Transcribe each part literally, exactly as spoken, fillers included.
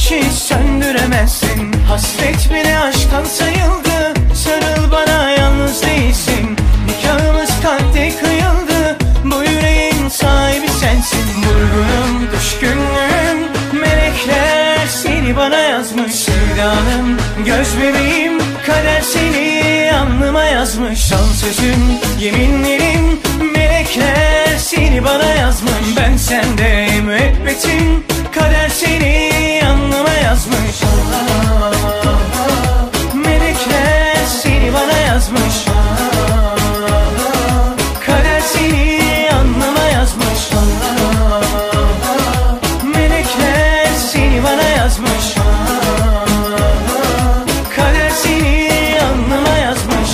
ateşi söndüremezsin. Hasret bile aşktan sayıldı. Sarıl bana, yalnız değilsin. Nikahımız kalpte kıyıldı. Bu yüreğin sahibi sensin. Vurgunum, düşkünlüğüm, melekler seni bana yazmış. Sevdanım, göz bebeğim, kader seni alnıma yazmış. Son sözüm, yeminlerim, melekler seni bana yazmış. Ben sende müebbetim, kader seni alnıma yazmış. Melekler seni bana yazmış. Kader seni alnıma yazmış. Melekler seni bana yazmış. Kader seni alnıma yazmış.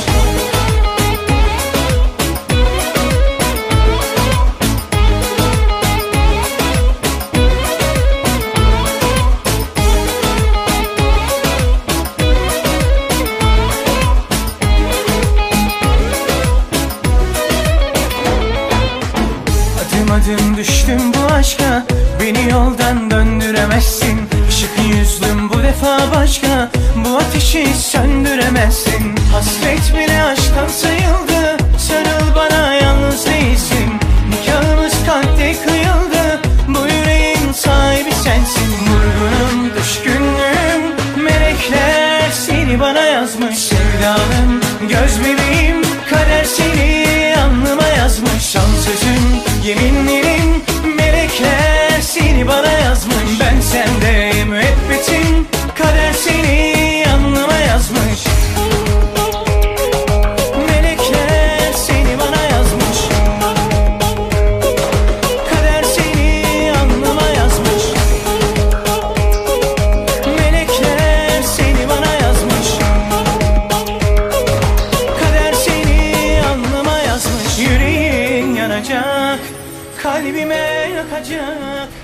Adım adım düştüm bu aşka, beni yoldan döndüremezsin. Işık yüzlüm bu defa başka, bu ateşi söndüremezsin. Hasret bile aşktan sayıldı. Sarıl bana, yalnız değilsin. Nikahımız kalpte kıyıldı. Bu yüreğin sahibi sensin. Vurgunum, düşkünlüğüm, melekler seni bana yazmış. Sevdanım, göz bebeğim, kader seni alnıma yazmış. Son sözüm, yeminlerim, melekler seni bana yazmış. Ben sende müebbetim, kader seni alnıma yazmış. Melekler seni bana yazmış. Kader seni alnıma yazmış. Melekler seni bana yazmış. Kader seni alnıma yazmış. Yüreğin yanacak, kalbime yakacak.